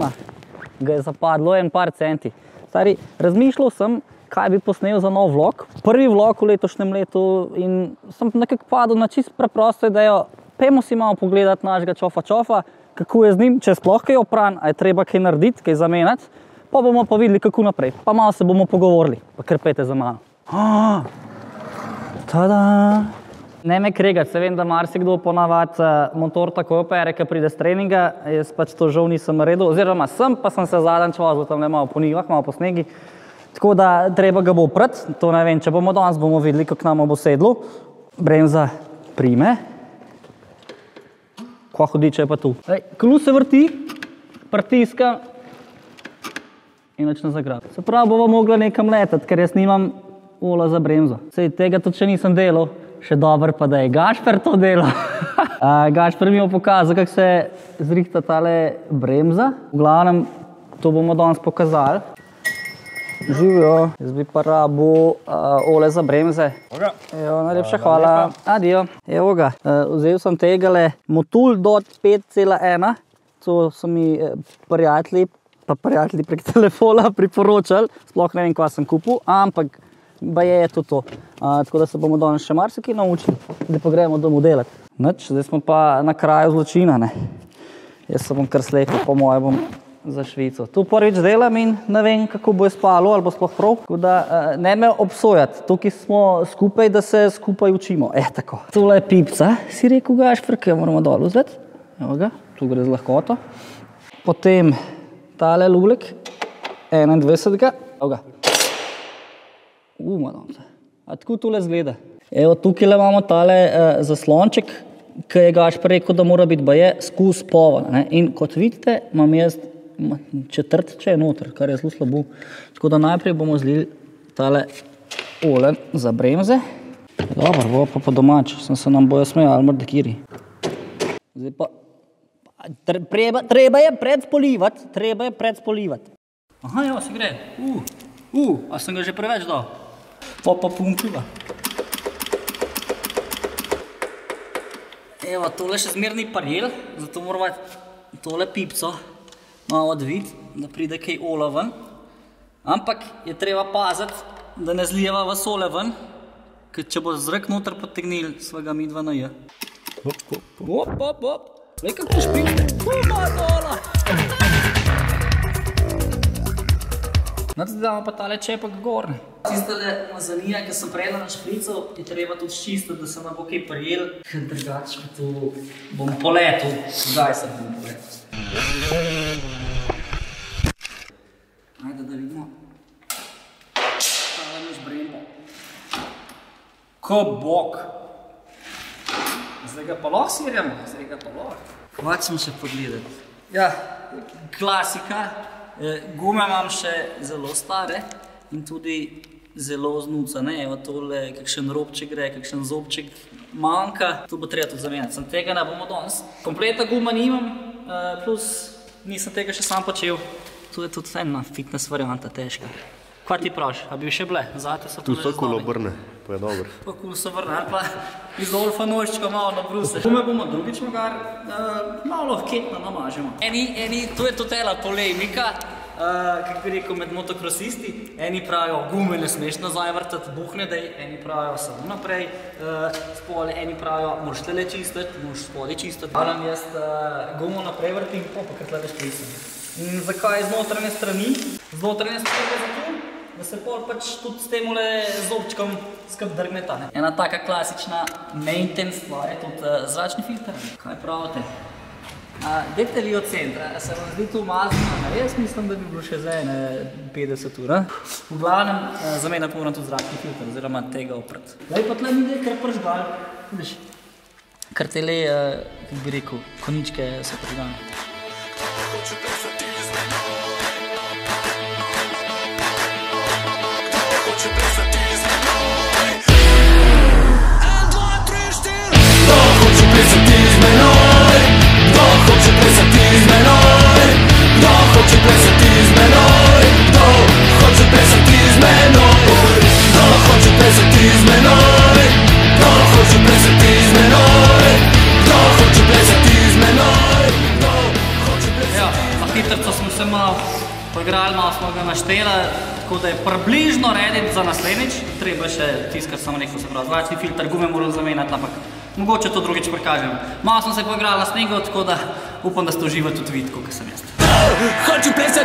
telefona ga je zapadlo en par centi. Stari, razmišljal sem, kaj bi posnel za nov vlog. Prvi vlog v letošnjem letu in sem nekako padel na čisto preprosto idejo, pejmo si malo pogledati našega čofa, kako je z njim, če sploh kaj opran, a je treba kaj narediti, kaj zamenjati, pa bomo pa videli, kako naprej. Pa malo se bomo pogovorili, pa krpete za mano. Tada! Ne me kregati, se vem, da marsikdo ponavadi motor tako opere, ko pride s treninga, jaz pač to žal nisem naredil, oziroma sem, pa sem se zadnjič vozil tam malo po nivah, malo po snegi, tako da treba ga bo oprati, to ne vem, če bomo danes, bomo videli, kako nam bo sedlo. Bremza prime. Kva hudiče je pa tu. Klus se vrti, pritiska in začne zagrabiti. Se pravi, bova mogla nekam letati, ker jaz nimam ola za bremzo. Sej tega tudi še nisem delal, še dober pa da je Gašper to delal. Gašper mi je pokazal, kako se zrihta tale bremza. V glavnem, to bomo danes pokazali. Živijo, jaz bi pa rabil ole za bremze. Evo, najlepša hvala. Adijo. Evo ga, vzel sem tegale Motul Dot 5.1, to so mi prijatelji prek telefona priporočali, sploh ne vem, kva sem kupil, ampak baje je to. Tako da se bomo danes še marsikaj naučili, zdaj pa gremo domov delati. Nič, zdaj smo pa na kraju zločina, ne. Jaz se bom kar slekel, po moje bom za Švico. Tu prvič delam in ne vem, kako bo spalo, ali bo sploh prav. Tako da ne me obsojati, tukaj smo skupaj, da se skupaj učimo. Tako. Tole je pipca, si rekel Gašper, ki jo moramo dol vzeti. Evo ga, tu gre z lahkoto. Potem tale lulek, 21. Evo ga. Madam se. A tako tole zgleda. Evo, tukaj imamo tale zaslonček, ki je Gašper rekel, da mora biti baje skus poven. In kot vidite, imam jaz četrtče noter, kar je zelo slabo. Tako da najprej bomo zlili tale ole za bremze. Dobro, bo pa po domač, sem se nam bojo smejali mrdekiri. Zdaj pa, treba je predspolivati. Aha, evo se gre. A sem ga že preveč dal. Pa pumpiva. Evo, tole še zmerni parjel, zato moramo tole pipco malo odviti, da pride kaj ola ven. Ampak je treba paziti, da ne zlijeva vas ole ven, ker če bo zrak noter potegnil, svega midva na je. Hop. Vej, kako špilite. Dola! Zdaj damo pa tale čepek gor. Tistele mazanije, ki sem prejela na šprico, je treba tudi čistiti, da se nam bo kaj prijel, ker drugače tu bom poletel. Zdaj se bom poletel. Ajde, da vidimo. Tale naš brembo. Ko bok! Zdaj ga pa lahko sirjamo, Hvat smo še pogledati. Ja, klasika. Gume imam še zelo stare in tudi zelo znucane. Evo tole, kakšen robček gre, kakšen zobček manjka. To bo treba tudi zamenjati. Sem tega ne bomo danes. Kompletna guma nimam, plus nisem tega še sam počel. To je tudi ena fitness varianta težka. Kva ti praviš? A bi še bile? Zate so tole tu so kul obrne, pa je dobro. Pa kul so vrne, ali pa iz Olfa nožčka malo na bruse. Gume bomo drugič magar malo ketno namažemo. To je totela polemika, kako bi rekel, med motokrosisti. Eni pravijo, gume ne smeš nazaj vrtati, buhne dej, eni pravijo samo naprej, spole, eni pravijo, moraš tele čistiti, moraš spode čistiti. Hvalam jaz gumo naprej vrtim, pa kar tle veš prisem. In zakaj z notranje strani? Z notranje strani je zato, da se pol pač tudi s temule zobčkom skrb drgneta. Ena taka klasična maintenance stvar je tudi zračni filter. Kaj pravite? Dajte vi oceniti, se vam zdi to umazano? Jaz mislim, da bi bilo še za ene 50 ur. V glavnem, za mene pa moram tudi zračni filter, oziroma tega oprati. Zdaj pa tle mi je kar pržgal. Vidiš, kar tele, kako bi rekel, koničke so pržgane. Hitrco smo se malo poigrali, malo smo ga našteli, tako da je približno rediti za naslednjič. Treba še tisto, kar sem rekel, se pravi, zračni filter, gume moram zamenjati, ampak mogoče to drugič prikažem. Malo smo se poigrali na snegu, tako da upam, da ste uživali tudi vi, tako kot sem jaz. Hoću plesat